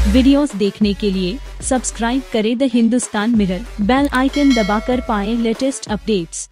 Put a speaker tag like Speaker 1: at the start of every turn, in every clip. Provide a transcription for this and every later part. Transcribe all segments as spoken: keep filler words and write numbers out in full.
Speaker 1: Videos देखने के लिए सब्सक्राइब करें the Hindustan mirror, bell icon दबाकर पाएं लेटेस्ट अपडेट्स।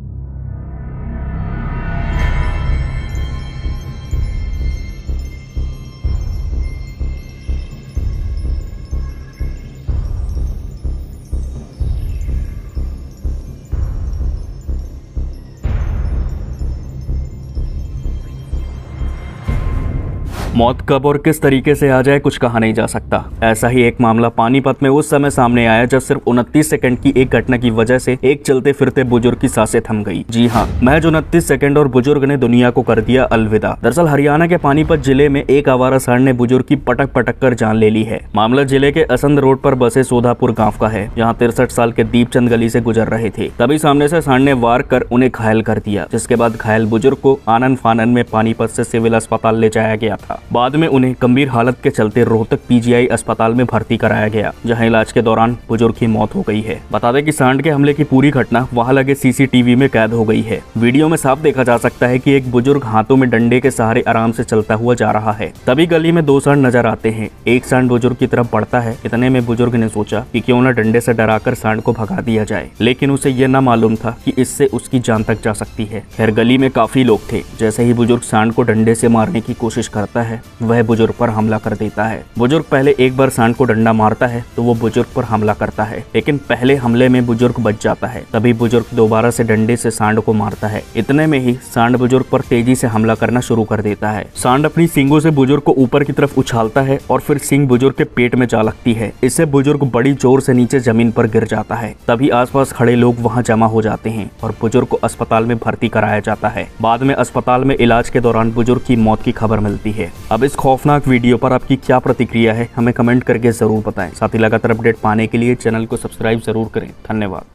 Speaker 2: मौत कब और किस तरीके से आ जाए कुछ कहा नहीं जा सकता। ऐसा ही एक मामला पानीपत में उस समय सामने आया जब सिर्फ उनतीस सेकंड की एक घटना की वजह से एक चलते फिरते बुजुर्ग की सांसें थम गई। जी हाँ, महज उनतीस सेकंड और बुजुर्ग ने दुनिया को कर दिया अलविदा। दरअसल हरियाणा के पानीपत जिले में एक आवारा सांड ने बुजुर्ग की पटक पटक कर जान ले ली है। मामला जिले के असंध रोड पर बसे सोधापुर गाँव का है, जहाँ तिरसठ साल के दीपचंद गली से गुजर रहे थे। तभी सामने से सांड ने वार कर उन्हें घायल कर दिया, जिसके बाद घायल बुजुर्ग को आनन फानन में पानीपत से सिविल अस्पताल ले जाया गया था। बाद में उन्हें गंभीर हालत के चलते रोहतक पीजीआई अस्पताल में भर्ती कराया गया, जहां इलाज के दौरान बुजुर्ग की मौत हो गई है। बता दें कि सांड के हमले की पूरी घटना वहां लगे सीसीटीवी में कैद हो गई है। वीडियो में साफ देखा जा सकता है कि एक बुजुर्ग हाथों में डंडे के सहारे आराम से चलता हुआ जा रहा है। तभी गली में दो सांड नजर आते हैं। एक सांड बुजुर्ग की तरफ बढ़ता है। इतने में बुजुर्ग ने सोचा कि क्यों न डंडे से डराकर सांड को भगा दिया जाए, लेकिन उसे यह न मालूम था कि इससे उसकी जान तक जा सकती है। खैर, गली में काफी लोग थे। जैसे ही बुजुर्ग सांड को डंडे से मारने की कोशिश करता है, वह बुजुर्ग पर हमला कर देता है। बुजुर्ग पहले एक बार सांड को डंडा मारता है तो वो बुजुर्ग पर हमला करता है, लेकिन पहले हमले में बुजुर्ग बच जाता है। तभी बुजुर्ग दोबारा से डंडे से सांड को मारता है। इतने में ही सांड बुजुर्ग पर तेजी से हमला करना शुरू कर देता है। सांड अपनी सींगों से बुजुर्ग को ऊपर की तरफ उछालता है और फिर सींग बुजुर्ग के पेट में जा लगती है। इससे बुजुर्ग बड़ी जोर से नीचे जमीन पर गिर जाता है। तभी आसपास खड़े लोग वहां जमा हो जाते हैं और बुजुर्ग को अस्पताल में भर्ती कराया जाता है। बाद में अस्पताल में इलाज के दौरान बुजुर्ग की मौत की खबर मिलती है। अब इस खौफनाक वीडियो पर आपकी क्या प्रतिक्रिया है, हमें कमेंट करके जरूर बताएं। साथ ही लगातार अपडेट पाने के लिए चैनल को सब्सक्राइब जरूर करें। धन्यवाद।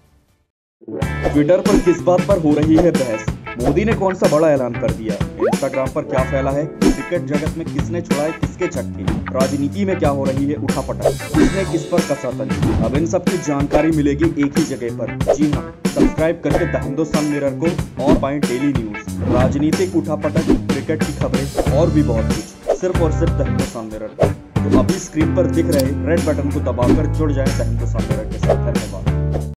Speaker 3: ट्विटर पर किस बात पर हो रही है बहस? मोदी ने कौन सा बड़ा ऐलान कर दिया? इंस्टाग्राम पर क्या फैला है? क्रिकेट जगत में किसने छुड़ाए किसके छक्के? राजनीति में क्या हो रही है उठापटक? किसने किस पर कसा तंज? अब इन सब की जानकारी मिलेगी एक ही जगह पर। जी हाँ, सब्सक्राइब करके द हिंदुस्तान मिरर को और पाएं डेली न्यूज, राजनीतिक उठापटक, क्रिकेट की खबरें और भी बहुत कुछ, सिर्फ और सिर्फ द हिंदुस्तान मिरर। तो अभी स्क्रीन पर दिख रहे रेड बटन को दबाकर जुड़ जाएं द हिंदुस्तान मिरर के साथ। धन्यवाद।